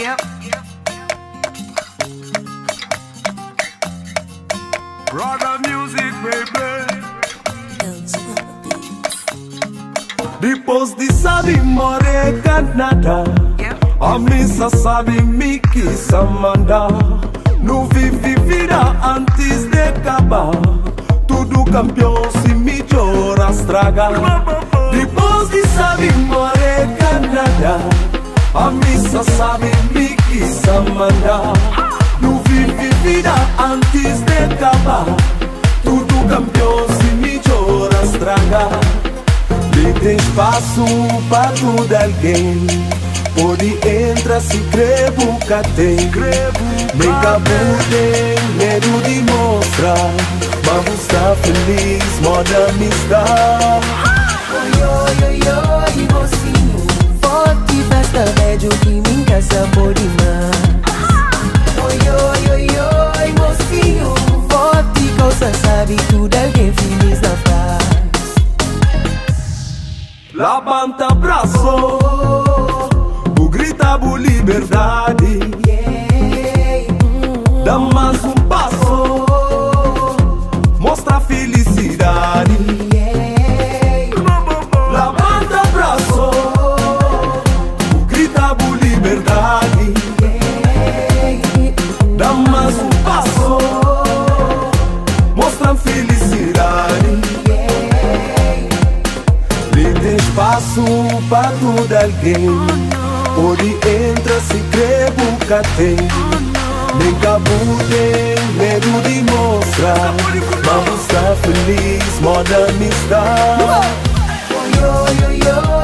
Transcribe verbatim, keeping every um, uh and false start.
Yep. Brother music, baby. Depois de sabe more Canadá, a missa sabe me que samanda. Não vive vida antes de acabar. Tudo campeão se me chora estraga. Depois de sabe more Canadá, a missa sabe me que samanda. Não vive vida antes de acabar. Tudo campeão se me chora estraga. E tem espaço para tudo alguém. Pode entrar se crevo que tem. Nem cabo tem medo de mostrar. Vamos estar feliz, moda amistade. Oi, oi, oi, oi, mocinho. Forte festa médio que me encaixa por demais. Oi, oi, oi, oi, mocinho. Forte causa sabe tudo alguém feliz na paz. Levanta braço, o grita por liberdade. Dá mais um passo, mostra a felicidade. Levanta braço, o grita por liberdade. Dá mais um passo, mostra a felicidade. Tem espaço para tudo alguém. Pode entrar se crevo que tem. Nem cabo tem medo de mostrar. Vamos estar feliz, moda amistade. Oi, oi, oi, oi.